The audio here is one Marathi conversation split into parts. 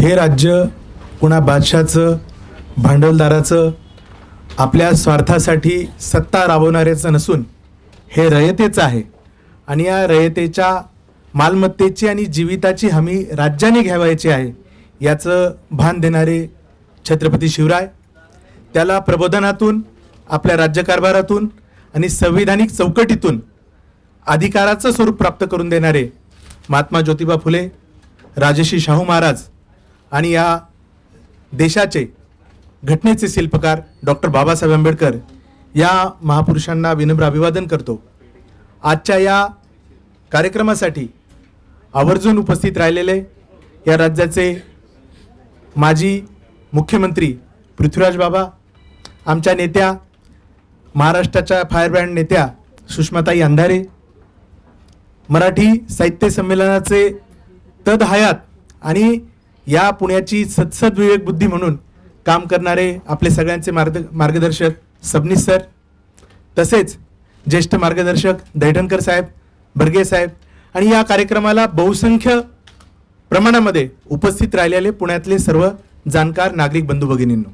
हे राज्य कुणा बादशाचं, भांडवलदाराचं, आपल्या स्वार्थासाठी सत्ता राबवणाऱ्याचं नसून हे रयतेचं आहे आणि या रयतेच्या मालमत्तेची आणि जीविताची हमी राज्याने घ्यावायची आहे याचं भान देणारे छत्रपती शिवराय, त्याला प्रबोधनातून, आपल्या राज्यकारभारातून आणि संविधानिक चौकटीतून अधिकाराचं स्वरूप प्राप्त करून देणारे महात्मा ज्योतिबा फुले, राजर्षी शाहू महाराज आणि या देशाचे घटनेचे शिल्पकार डॉक्टर बाबासाहेब आंबेडकर या महापुरुषांना विनम्र अभिवादन करतो। आजच्या या कार्यक्रमासाठी आवर्जून उपस्थित राहिलेले या राज्याचे माजी मुख्यमंत्री पृथ्वीराज बाबा, आमच्या नेत्या, महाराष्ट्राच्या फायरब्रँड नेत्या सुषमाताई अंधारे, मराठी साहित्य संमेलनाचे तदहयात आणि या पुण्याची सदसद विवेक बुद्धी म्हणून काम करणारे आपले सगळ्यांचे मार्गदर्शक सबनीस सर, तसेच ज्येष्ठ मार्गदर्शक दैठणकर साहेब, बर्गे साहेब आणि या कार्यक्रमाला बहुसंख्य प्रमाणामध्ये उपस्थित राहिलेले पुण्यातले सर्व जाणकार नागरिक बंधू भगिनींनो,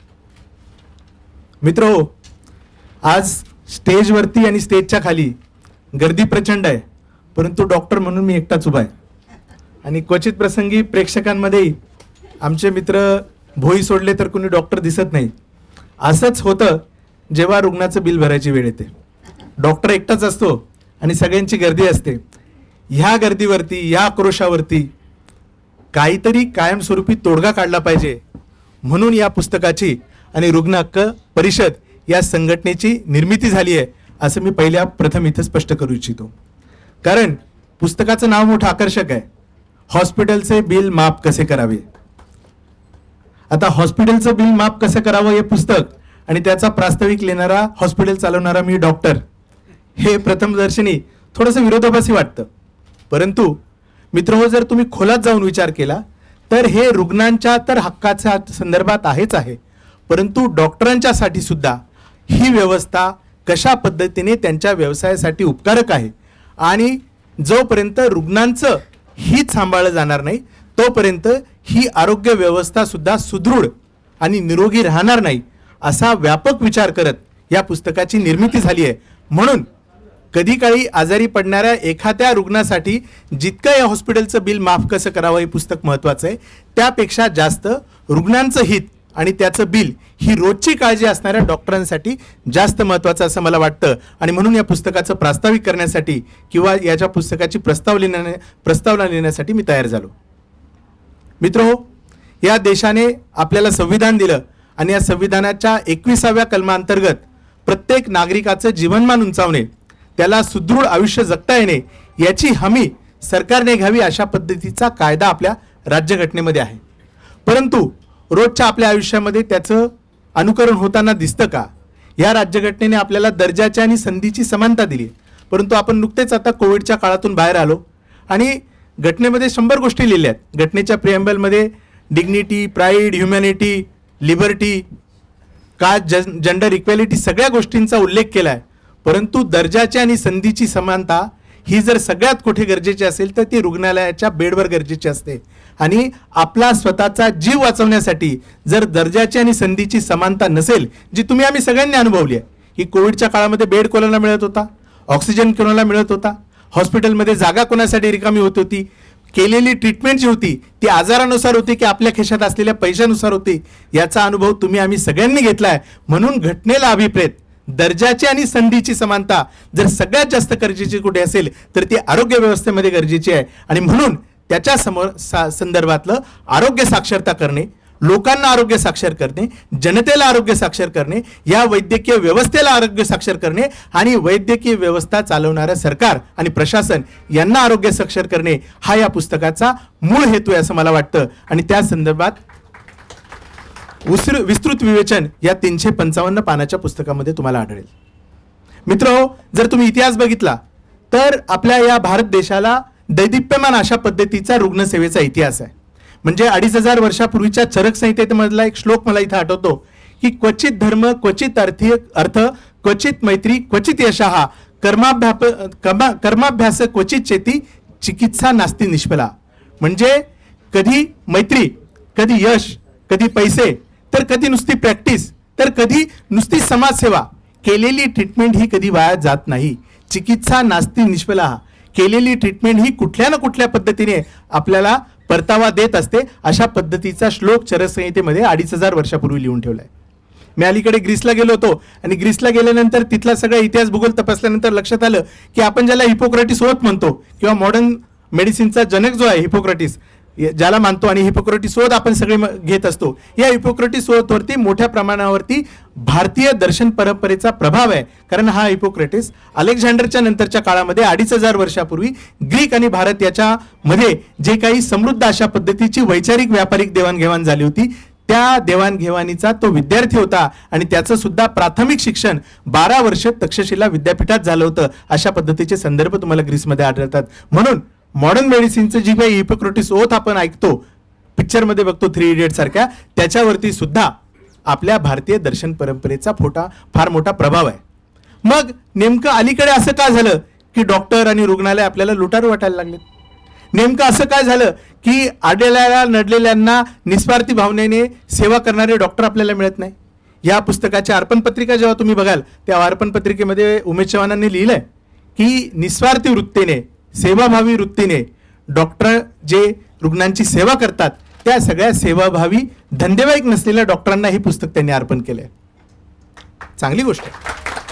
मित्रहो, आज स्टेजवरती आणि स्टेजच्या खाली गर्दी प्रचंड आहे, परंतु डॉक्टर म्हणून मी एकटाच उभा आहे आणि क्वचित प्रसंगी प्रेक्षकांमध्ये आमचे मित्र भोई सोडले तर कोणी डॉक्टर दिसत नाही। असंच होतं जेव्हा रुग्णाचं बिल भरायची वेळ येते, डॉक्टर एकटाच असतो आणि सगळ्यांची गर्दी असते। ह्या गर्दीवरती, या आक्रोशावरती काहीतरी कायमस्वरूपी तोडगा काढला पाहिजे म्हणून या पुस्तकाची आणि रुग्ण हक्क परिषद या संघटनेची निर्मिती झाली आहे असं मी प्रथम इथं स्पष्ट करू इच्छितो। कारण पुस्तकाचं नाव मोठं आकर्षक आहे, हॉस्पिटलचे बिल माफ कसे करावे। आता हॉस्पिटलचं बिल माफ कसं करावं हे पुस्तक आणि त्याचा प्रास्ताविक लिहिणारा, हॉस्पिटल चालवणारा मी डॉक्टर, हे प्रथमदर्शनी थोडंसं विरोधाभासी वाटतं, परंतु मित्रहो, जर तुम्ही खोलात जाऊन विचार केला तर हे रुग्णांच्या तर हक्काच्या संदर्भात आहेच आहे, परंतु डॉक्टरांच्यासाठी सुद्धा ही व्यवस्था कशा पद्धतीने त्यांच्या व्यवसायासाठी उपकारक आहे आणि जोपर्यंत रुग्णांचं हित सांभाळलं जाणार नाही तोपर्यंत ही आरोग्य व्यवस्था सुद्धा सुदृढ आणि निरोगी राहणार नाही असा व्यापक विचार करत या पुस्तकाची निर्मिती झाली आहे। म्हणून कधी काळी आजारी पडणाऱ्या एखाद्या रुग्णासाठी जितकं या हॉस्पिटलचं बिल माफ कसं करावं हे पुस्तक महत्त्वाचं आहे, त्यापेक्षा जास्त रुग्णांचं हित आणि त्याचं बिल ही रोजची काळजी असणाऱ्या डॉक्टरांसाठी जास्त महत्त्वाचं असं मला वाटतं आणि म्हणून या पुस्तकाचं प्रास्ताविक करण्यासाठी किंवा याच्या पुस्तकाची प्रस्तावना लिहिण्यासाठी मी तयार झालो। मित्रहो, या देशाने आपल्याला संविधान दिलं आणि या संविधानाच्या 21व्या कलमांतर्गत प्रत्येक नागरिकाचं जीवनमान उंचावणे, त्याला सुदृढ आयुष्य जगता येणे याची हमी सरकारने घ्यावी अशा पद्धतीचा कायदा आपल्या राज्यघटनेमध्ये आहे। परंतु रोजच्या आपल्या आयुष्यामध्ये त्याचं अनुकरण होताना दिसतं का? या राज्यघटनेने आपल्याला दर्जाच्या आणि संधीची समानता दिली, परंतु आपण नुकतेच आता कोविडच्या काळातून बाहेर आलो आणि घटनेमध्ये 100 गोष्टी लिहिल्या आहेत। घटनेच्या प्रिएम्बलमध्ये dignity, pride, humanity, liberty, caste, gender equality सगळ्या गोष्टींचा उल्लेख केला आहे, परंतु दर्जाची आणि संधीची समानता ही जर सगळ्यात कुठे गरजेची असेल तर ती रुग्णालयाच्या बेडवर गरजेची असते आणि आपला स्वतःचा जीव वाचवण्यासाठी जर दर्जाची आणि संधीची समानता नसेल, जी तुम्ही आम्ही सगळ्यांनी अनुभवली आहे की कोविडच्या काळामध्ये बेड कोणाला मिळत होता, ऑक्सिजन कोणाला मिळत होता, हॉस्पिटलमध्ये जागा कोणासाठी रिकामी होत होती, केलेली ट्रीटमेंट जी होती ती आजारानुसार होती की आपल्या खिशात असलेल्या पैशानुसार होती, याचा अनुभव तुम्ही आम्ही सगळ्यांनी घेतला आहे। म्हणून घटनेला अभिप्रेत दर्जाची आणि संधीची समानता जर सगळ्यात जास्त गरजेची कुठे असेल तर ती आरोग्य व्यवस्थेमध्ये गरजेची आहे आणि म्हणून त्याच्या संदर्भातलं आरोग्य साक्षरता करणे, लोकांना आरोग्य साक्षर करणे, जनतेला आरोग्य साक्षर करणे, या वैद्यकीय व्यवस्थेला आरोग्य साक्षर करणे आणि वैद्यकीय व्यवस्था चालवणारं सरकार आणि प्रशासन यांना आरोग्य साक्षर करणे हा या पुस्तकाचा मूळ हेतू आहे असं मला वाटतं आणि त्या संदर्भात विस्तृत विवेचन या 355 पानाच्या पुस्तकामध्ये तुम्हाला आढळेल। मित्रहो, जर तुम्ही इतिहास बघितला तर आपल्या या भारत देशाला दैदिप्यमान अशा पद्धतीचा रुग्णसेवेचा इतिहास आहे। म्हणजे 2500 वर्षापूर्वीच्या चरक संहितेमधला एक श्लोक मला इथे आठवतो की क्वचित धर्म, क्वचित अर्थ, क्वचित मैत्री, क्वचित यशः, कर्माभ्यास क्वचित चेती, चिकित्सा नास्ती निष्फला। म्हणजे कधी मैत्री कधी यश, कधी पैसे, तर कधी नुसती प्रॅक्टिस, तर कधी नुसती समाजसेवा. केलेली ट्रीटमेंट ही कधी वाया जात नाही. चिकित्सा नास्ती निष्फला. केलेली ट्रीटमेंट ही कुठल्या ना कुठल्या पद्धतीने आपल्याला परतावा देत असते. अशा पद्धतीचा श्लोक चरसंहितेमध्ये 2500 वर्षापूर्वी लिहून ठेवलाय. मी अलीकडे ग्रीसला गेलो होतो आणि ग्रीसला गेल्यानंतर तिथला सगळा इतिहास भूगोल तपासल्यानंतर लक्षात आलं की आपण ज्याला हिपोक्रेटिस ओथ म्हणतो किंवा मॉडर्न मेडिसिनचा जनक जो आहे हिपोक्रेटिस, ज्याला मानतो आणि हिपोक्रेटिस ओथ आपण सगळे घेत असतो, या हिपोक्रेटिस ओथ वरती मोठ्या प्रमाणावरती भारतीय दर्शन परंपरेचा प्रभाव आहे. कारण हा हिपोक्रेटिस अलेक्झांडरच्या नंतरच्या काळामध्ये 2500 वर्षापूर्वी ग्रीक आणि भारत याच्या मध्ये जे काही समृद्ध अशा पद्धतीची वैचारिक व्यापारिक देवाणघेवाण झाली होती, त्या देवाणघेवाणीचा तो विद्यार्थी होता आणि त्याचं सुद्धा प्राथमिक शिक्षण 12 वर्ष तक्षशिला विद्यापीठात झालं होतं. अशा पद्धतीचे संदर्भ तुम्हाला ग्रीसमध्ये आढळतात. म्हणून मॉडर्न मेडिसिनचं जी काही हिपोक्रेटिस ओथ आपण ऐकतो, पिक्चरमध्ये बघतो 3 इडियट सारख्या, त्याच्यावरती सुद्धा आपल्या भारतीय दर्शन परंपरेचा फार मोठा प्रभाव आहे. मग नेमकं अलीकडे असं का झालं की डॉक्टर आणि रुग्णालय आपल्याला लुटारू वाटायला लागले? नेमकं असं काय झालं की आडलेल्या नडलेल्यांना निस्वार्थी भावनेने सेवा करणारे डॉक्टर आपल्याला मिळत नाही? या पुस्तकाची अर्पण पत्रिका जेव्हा तुम्ही बघाल, त्या अर्पण पत्रिकेमध्ये उमेश चव्हाणांनी लिहिलंय की निस्वार्थी वृत्तीने, सेवाभावी वृत्तीने डॉक्टर जे रुग्णांची सेवा करतात, त्या सगळ्या सेवाभावी धंदेवाईक नसलेल्या डॉक्टरांना हे पुस्तक त्यांनी अर्पण केलंय. चांगली गोष्ट आहे,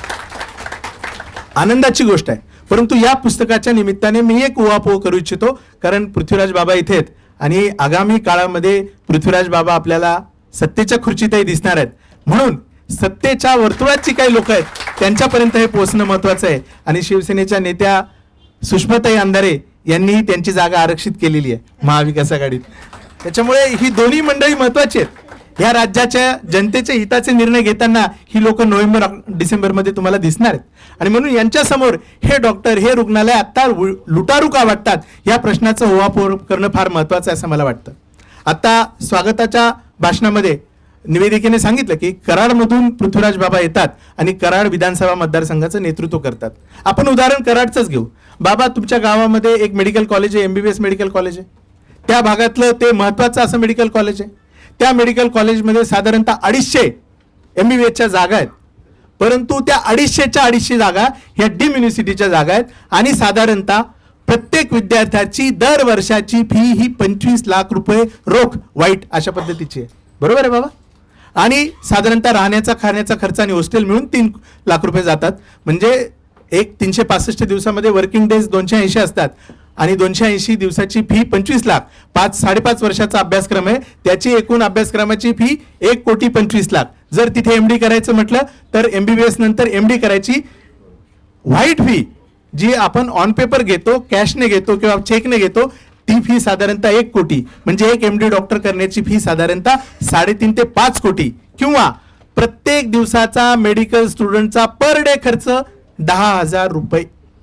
आनंदाची गोष्ट आहे. परंतु या पुस्तकाच्या निमित्ताने मी एक उहापोह करू इच्छितो. कारण पृथ्वीराज बाबा इथे आहेत आणि आगामी काळामध्ये पृथ्वीराज बाबा आपल्याला सत्तेच्या खुर्चीतही दिसणार आहेत. म्हणून सत्तेच्या वर्तुळात जी काही लोक आहेत त्यांच्यापर्यंत हे पोहोचणं महत्वाचं आहे. आणि शिवसेनेच्या नेत्या सुषमाताई अंधारे यांनीही त्यांची जागा आरक्षित केलेली आहे महाविकास आघाडीत. त्याच्यामुळे ही दोन्ही मंडळी महत्वाची आहेत. या राज्याच्या जनतेच्या हिताचे निर्णय घेताना ही लोक नोव्हेंबर डिसेंबरमध्ये तुम्हाला दिसणार आहेत. आणि म्हणून यांच्या समोर हे डॉक्टर, हे रुग्णालय आता लुटारू का वाटतात, या प्रश्नाचं उहापोह करणं फार महत्वाचं आहे असं मला वाटतं. आता स्वागताच्या भाषणामध्ये निवेदिकेने सांगितलं की कराडमधून पृथ्वीराज बाबा येतात आणि कराड विधानसभा मतदारसंघाचं नेतृत्व करतात. आपण उदाहरण कराडचंच घेऊ. बाबा, तुमच्या गावामध्ये एक मेडिकल कॉलेज आहे, MBBS मेडिकल कॉलेज आहे. त्या भागातलं ते महत्वाचं असं मेडिकल कॉलेज आहे. त्या मेडिकल कॉलेजमध्ये साधारणतः 250 MBBSच्या जागा आहेत. परंतु त्या 250 जागा ह्या डिम्युनिसिटीच्या जागा आहेत आणि साधारणतः प्रत्येक विद्यार्थ्याची दर वर्षाची फी ही 25 लाख रुपये रोख वाईट अशा पद्धतीची आहे. बरोबर आहे बाबा? आणि साधारणतः राहण्याचा खाण्याचा खर्च आणि हॉस्टेल मिळून 3 लाख रुपये जातात. म्हणजे एक 365 दिवसामध्ये वर्किंग डेज 280 असतात आणि 280 दिवसाची फी 25 लाख. 5-5.5 वर्षाचा अभ्यासक्रम आहे, त्याची एकूण अभ्यासक्रमाची फी 1,25,00,000. जर तिथे MD करायचं म्हटलं तर MBBS नंतर MD करायची व्हाईट फी जी आपण ऑन पेपर घेतो, कॅशने घेतो किंवा चेकने घेतो, ती फी साधारणतः 1 कोटी. म्हणजे एक MD डॉक्टर करण्याची फी साधारणतः 3.5 ते 5 कोटी. किंवा प्रत्येक दिवसाचा मेडिकल स्टुडंटचा पर डे खर्च 10,000 रुपये.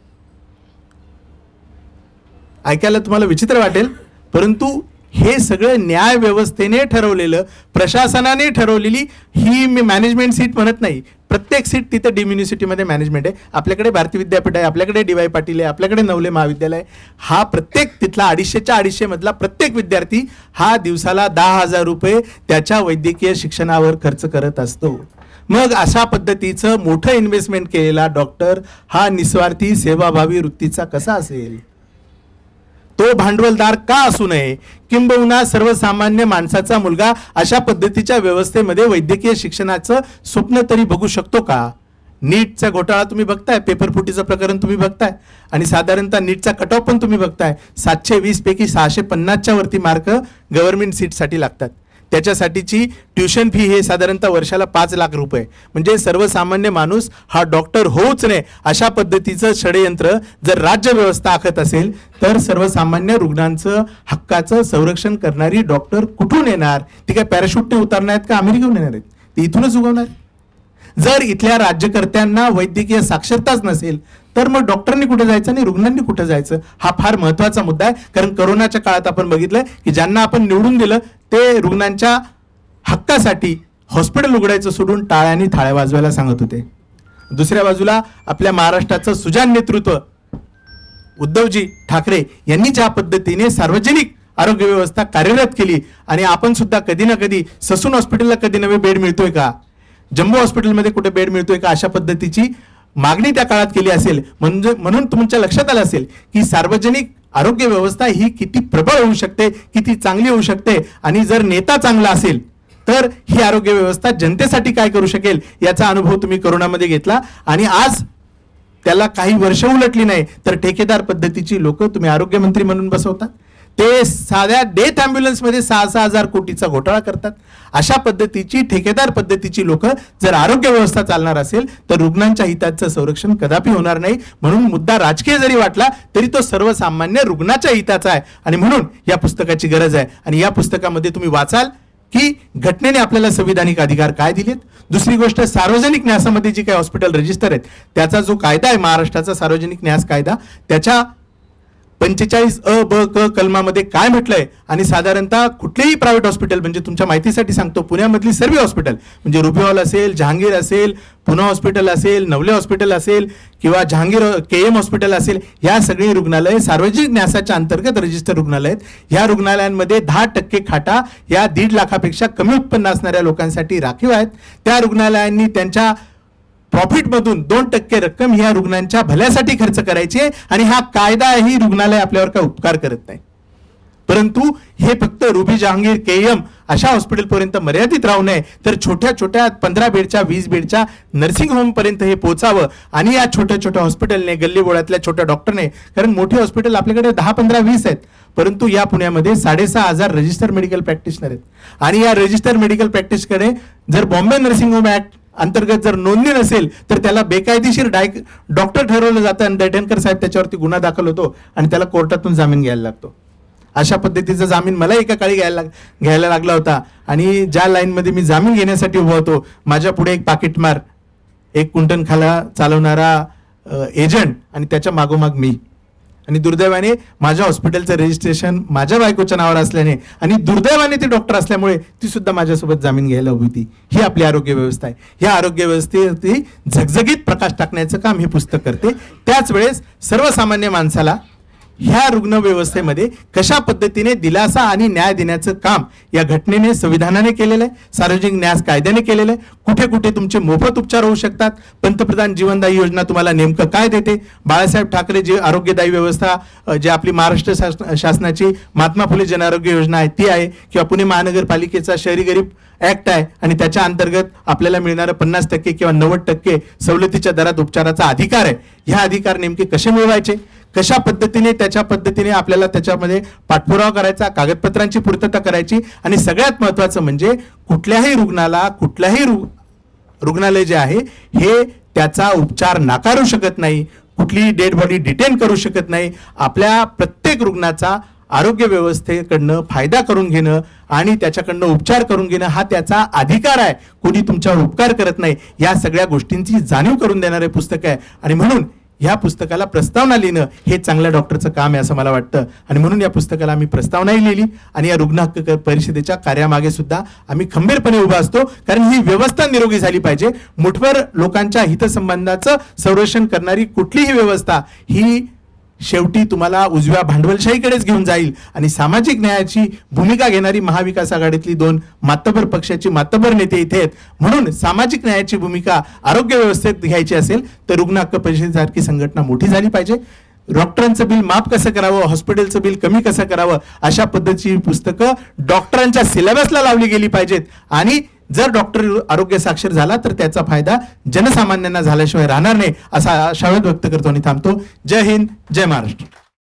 ऐकायला तुम्हाला विचित्र वाटेल, परंतु हे सगळं न्याय व्यवस्थेने ठरवलेलं, प्रशासनाने ठरवलेली ही मी मॅनेजमेंट सीट म्हणत नाही. प्रत्येक सीट तिथे डिम्युनिसिटीमध्ये मॅनेजमेंट आहे. आपल्याकडे भारती विद्यापीठ आहे, आपल्याकडे DY पाटील आहे, आपल्याकडे नवले महाविद्यालय आहे. हा प्रत्येक तिथला 250 मधला प्रत्येक विद्यार्थी हा दिवसाला 10,000 रुपये त्याच्या वैद्यकीय शिक्षणावर खर्च करत असतो. मग अशा पद्धतीचं मोठं इन्व्हेस्टमेंट केलेला डॉक्टर हा निस्वार्थी सेवाभावी वृत्तीचा कसा असेल? तो भांडवलदार का असू नये? किंबहुना सर्वसामान्य माणसाचा मुलगा अशा पद्धतीच्या व्यवस्थेमध्ये वैद्यकीय शिक्षणाचं स्वप्न तरी बघू शकतो का? नीटचा घोटाळा तुम्ही बघताय, पेपरफुटीचं प्रकरण तुम्ही बघताय आणि साधारणतः नीटचा कट ऑफ पण तुम्ही बघताय. 720 पैकी 650च्या वरती मार्क गव्हर्नमेंट सीटसाठी लागतात. त्याच्यासाठीची ट्युशन फी हे साधारणतः वर्षाला 5 लाख रुपये. म्हणजे सर्वसामान्य माणूस हा डॉक्टर होऊच नये अशा पद्धतीचं षडयंत्र जर राज्य व्यवस्था आखत असेल तर सर्वसामान्य रुग्णांचं हक्काचं संरक्षण करणारी डॉक्टर कुठून येणार? ती काय पॅराशूटने उतरणार आहेत का अमेरिकेहून येणार आहेत? ती इथूनच उगवणार. जर इथल्या राज्यकर्त्यांना वैद्यकीय साक्षरताच नसेल तर मग डॉक्टरांनी कुठे जायचं आणि रुग्णांनी कुठे जायचं? हा फार महत्वाचा मुद्दा आहे. कारण कोरोनाच्या काळात आपण बघितलं की ज्यांना आपण निवडून दिलं ते रुग्णांच्या हक्कासाठी हॉस्पिटल उघडायचं सोडून टाळ्यांनी थाळ्या वाजवायला सांगत होते. दुसऱ्या बाजूला आपल्या महाराष्ट्राचं सुजाण नेतृत्व उद्धवजी ठाकरे यांनी ज्या पद्धतीने सार्वजनिक आरोग्य व्यवस्था कार्यरत केली आणि आपण सुद्धा कधी ना कधी ससून हॉस्पिटलला कधी नवे बेड मिळतोय का, जम्बो हॉस्पिटलमध्ये कुठे बेड मिळतोय का, अशा पद्धतीची मागणी त्या काळात केली असेल. म्हणून तुमच्या लक्षात आलं असेल की सार्वजनिक आरोग्य व्यवस्था ही किती प्रबळ होऊ शकते, किती चांगली होऊ शकते आणि जर नेता चांगला असेल तर ही आरोग्य व्यवस्था जनतेसाठी काय करू शकेल याचा अनुभव तुम्ही कोरोनामध्ये घेतला. आणि आज त्याला काही वर्ष उलटली नाही तर ठेकेदार पद्धतीची लोक तुम्ही आरोग्यमंत्री म्हणून बसवतात. ते साध्या डेथ ॲम्ब्युलन्समध्ये 6,000 हजार कोटीचा घोटाळा करतात. अशा पद्धतीची ठेकेदार पद्धतीची लोक जर आरोग्य व्यवस्था चालणार असेल तर रुग्णांच्या हिताचं संरक्षण कदापि होणार नाही. म्हणून मुद्दा राजकीय जरी वाटला तरी तो सर्वसामान्य रुग्णाच्या हिताचा आहे आणि म्हणून या पुस्तकाची गरज आहे. आणि या पुस्तकामध्ये तुम्ही वाचाल की घटनेने आपल्याला संविधानिक अधिकार काय दिलेत. दुसरी गोष्ट, सार्वजनिक न्यासामध्ये जी काही हॉस्पिटल रजिस्टर आहेत त्याचा जो कायदा आहे महाराष्ट्राचा सार्वजनिक न्यास कायदा, त्याच्या 45 ब क कलमामध्ये काय म्हटलंय आणि साधारणतः कुठलेही प्रायव्हेट हॉस्पिटल, म्हणजे तुमच्या माहितीसाठी सांगतो, पुण्यामधली सर्व हॉस्पिटल म्हणजे रुबी हॉल असेल, जहांगीर असेल, पुणे हॉस्पिटल असेल, नवले हॉस्पिटल असेल किंवा जहांगीर KM हॉस्पिटल असेल, या सगळी रुग्णालय सार्वजनिक न्यासाच्या अंतर्गत रजिस्टर रुग्णालय आहेत. या रुग्णालयांमध्ये 10% खाटा या 1.5 लाखापेक्षा कमी उत्पन्न असणाऱ्या लोकांसाठी राखीव आहेत. त्या रुग्णालयांनी त्यांच्या प्रॉफिटमधून 2% रक्कम ह्या रुग्णांच्या भल्यासाठी खर्च करायची आहे. आणि हा कायदा ही रुग्णालय आपल्यावर काय उपकार करत नाही, परंतु हे फक्त रुबी, जहांगीर, KM अशा हॉस्पिटलपर्यंत मर्यादित राहू नये तर छोट्या छोट्या 15 बेडच्या 20 बेडच्या नर्सिंग होमपर्यंत हे पोहोचावं. आणि या छोट्या छोट्या हॉस्पिटलने, गल्लीबोळातल्या छोट्या डॉक्टरने, कारण मोठी हॉस्पिटल आपल्याकडे 10, 15, 20 आहेत, परंतु या पुण्यामध्ये 6,500 रजिस्टर मेडिकल प्रॅक्टिशनर आहेत. आणि या रजिस्टर मेडिकल प्रॅक्टिसकडे जर बॉम्बे नर्सिंग होम ऍक्ट अंतर्गत जर नोंदणी नसेल तर त्याला बेकायदेशीर डॉक्टर ठरवलं जातं आणि दैठणकर साहेब त्याच्यावरती गुन्हा दाखल होतो आणि त्याला कोर्टातून जामीन घ्यायला लागतो. अशा पद्धतीचा जामीन मला एका काळी घ्यायला लागला होता. आणि ज्या लाईनमध्ये मी जामीन घेण्यासाठी उभा होतो, माझ्या पुढे एक पाकिटमार, एक कुंटनखाला चालवणारा एजंट आणि त्याच्या मागोमाग मी. आणि दुर्दैवाने माझ्या हॉस्पिटलचं रजिस्ट्रेशन माझ्या बायकोच्या नावावर असल्याने आणि दुर्दैवाने ते डॉक्टर असल्यामुळे ती सुद्धा माझ्यासोबत जामीन घ्यायला उभी होती. ही आपली आरोग्य व्यवस्था आहे. ह्या आरोग्य व्यवस्थेवरती झगझगीत प्रकाश टाकण्याचं काम हे पुस्तक करते. त्याच वेळेस सर्वसामान्य माणसाला ह्या रुग्ण व्यवस्थेमध्ये कशा पद्धतीने दिलासा आणि न्याय देण्याचं काम या घटनेने, संविधानाने केलेलं आहे, सार्वजनिक न्यास कायद्याने केलेलं आहे. कुठे कुठे तुमचे मोफत उपचार होऊ शकतात, पंतप्रधान जीवनदायी योजना तुम्हाला नेमकं काय देते, बाळासाहेब ठाकरे जी आरोग्यदायी व्यवस्था जी आपली महाराष्ट्र शासनाची महात्मा फुले जन आरोग्य योजना आहे ती आहे, किंवा पुणे महानगरपालिकेचा शहरी गरीब ऍक्ट आहे आणि त्याच्या अंतर्गत आपल्याला मिळणारं 50% किंवा 90% सवलतीच्या दरात उपचाराचा अधिकार आहे. ह्या अधिकार नेमके कसे मिळवायचे, कशा पद्धतीने त्याच्या पद्धतीने आपल्याला त्याच्यामध्ये पाठपुरावा करायचा, कागदपत्रांची पूर्तता करायची. आणि सगळ्यात महत्त्वाचं म्हणजे कुठल्याही रुग्णाला कुठल्याही रुग्णालय जे आहे हे त्याचा उपचार नाकारू शकत नाही, कुठलीही डेड बॉडी डिटेन करू शकत नाही. आपल्या प्रत्येक रुग्णाचा आरोग्य व्यवस्थेकडनं फायदा करून घेणं आणि त्याच्याकडनं उपचार करून घेणं हा त्याचा अधिकार आहे. कोणी तुमच्यावर उपकार करत नाही. या सगळ्या गोष्टींची जाणीव करून देणारे पुस्तक आहे. आणि म्हणून या पुस्तकाला प्रस्तावना लिहिणं हे चांगल्या डॉक्टरचं काम आहे असं मला वाटतं. आणि म्हणून या पुस्तकाला आम्ही प्रस्तावनाही लिहिली आणि या रुग्ण हक्क परिषदेच्या कार्यामागे सुद्धा आम्ही खंबीरपणे उभा असतो, कारण ही व्यवस्था निरोगी झाली पाहिजे. मुठभर लोकांच्या हितसंबंधाचं संरक्षण करणारी कुठलीही व्यवस्था ही शेवटी तुम्हाला उजव्या भांडवलशाहीकडेच घेऊन जाईल. आणि सामाजिक न्यायाची भूमिका घेणारी महाविकास आघाडीतली 2 मातबर पक्षाची मातबर नेते इथे आहेत. म्हणून सामाजिक न्यायाची भूमिका आरोग्य व्यवस्थेत घ्यायची असेल तर रुग्ण हक्क परिषदेसारखी संघटना मोठी झाली पाहिजे. डॉक्टरांचं बिल माफ कसं करावं, हॉस्पिटलचं बिल कमी कसं करावं, अशा पद्धतीची पुस्तकं डॉक्टरांच्या सिलेबसला लावली गेली पाहिजेत. आणि जर डॉक्टर आरोग्य साक्षर झाला तर त्याचा फायदा जनसामान्यांना झाल्याशिवाय राहणार नाही असा आशावाद व्यक्त करतो आणि थांबतो. जय हिंद, जय महाराष्ट्र.